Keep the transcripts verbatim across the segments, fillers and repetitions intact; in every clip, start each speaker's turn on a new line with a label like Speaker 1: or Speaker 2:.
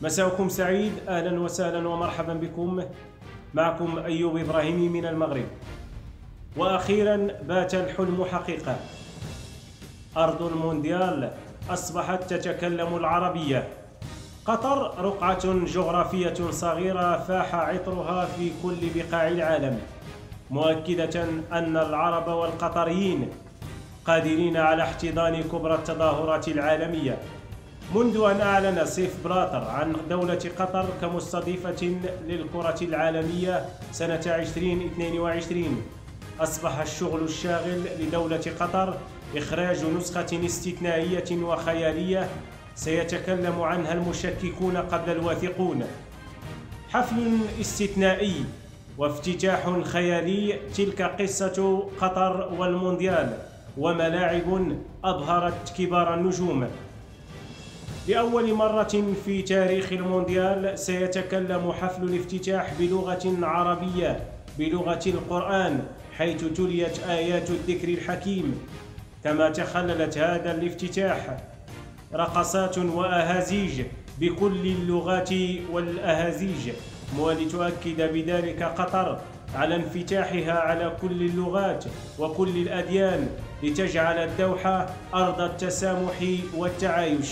Speaker 1: مساءكم سعيد، أهلا وسهلا ومرحبا بكم. معكم أيوب إبراهيمي من المغرب. وأخيرا بات الحلم حقيقة، أرض المونديال أصبحت تتكلم العربية. قطر رقعة جغرافية صغيرة فاح عطرها في كل بقاع العالم، مؤكدة أن العرب والقطريين قادرين على احتضان كبرى التظاهرات العالمية. منذ أن أعلن سيف بلاطر عن دولة قطر كمستضيفة للكرة العالمية سنة ألفين واثنين وعشرين، أصبح الشغل الشاغل لدولة قطر إخراج نسخة استثنائية وخيالية سيتكلم عنها المشككون قبل الواثقون. حفل استثنائي وافتتاح خيالي، تلك قصة قطر والمونديال، وملاعب أبهرت كبار النجوم. لأول مرة في تاريخ المونديال سيتكلم حفل الافتتاح بلغة عربية، بلغة القرآن، حيث تليت آيات الذكر الحكيم. كما تخللت هذا الافتتاح رقصات وأهازيج بكل اللغات والأهازيج، ولتؤكد بذلك قطر على انفتاحها على كل اللغات وكل الأديان، لتجعل الدوحة أرض التسامح والتعايش.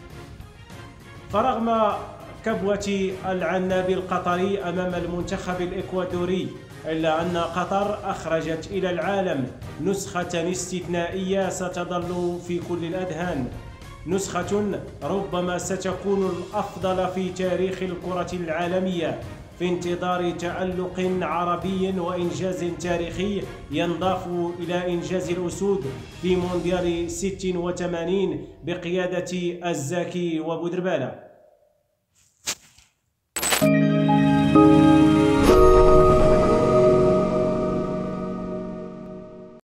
Speaker 1: فرغم كبوة العناب القطري أمام المنتخب الإكوادوري، إلا أن قطر أخرجت إلى العالم نسخة استثنائية ستظل في كل الأذهان، نسخة ربما ستكون الأفضل في تاريخ الكرة العالمية، في انتظار تألق عربي وإنجاز تاريخي ينضاف إلى إنجاز الأسود في مونديال ستة وثمانين بقيادة الزاكي وبودربالة.